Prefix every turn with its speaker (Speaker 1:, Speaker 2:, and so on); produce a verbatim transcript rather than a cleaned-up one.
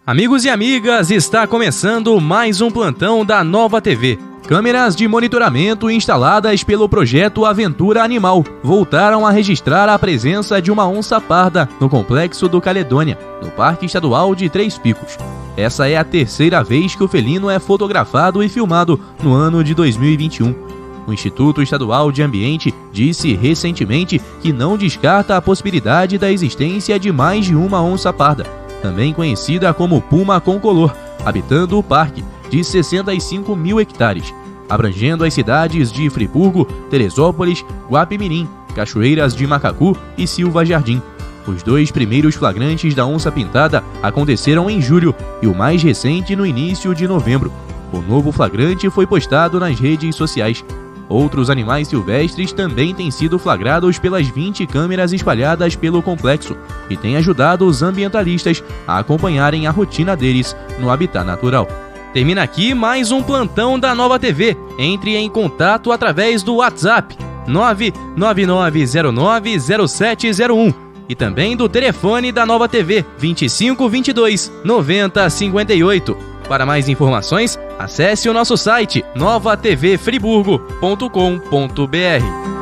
Speaker 1: Amigos e amigas, está começando mais um plantão da Nova T V. Câmeras de monitoramento instaladas pelo projeto Aventura Animal voltaram a registrar a presença de uma onça parda no complexo do Caledônia, no Parque Estadual de Três Picos. Essa é a terceira vez que o felino é fotografado e filmado no ano de dois mil e vinte e um. O Instituto Estadual de Ambiente disse recentemente que não descarta a possibilidade da existência de mais de uma onça parda, também conhecida como puma concolor, habitando o parque, de sessenta e cinco mil hectares, abrangendo as cidades de Friburgo, Teresópolis, Guapimirim, Cachoeiras de Macacu e Silva Jardim. Os dois primeiros flagrantes da onça pintada aconteceram em julho e o mais recente no início de novembro. O novo flagrante foi postado nas redes sociais. Outros animais silvestres também têm sido flagrados pelas vinte câmeras espalhadas pelo complexo e têm ajudado os ambientalistas a acompanharem a rotina deles no habitat natural. Termina aqui mais um plantão da Nova T V. Entre em contato através do WhatsApp nove nove nove zero nove zero sete zero um e também do telefone da Nova T V vinte e cinco, vinte e dois, noventa, cinquenta e oito. Para mais informações, acesse o nosso site nova t v friburgo ponto com ponto b r.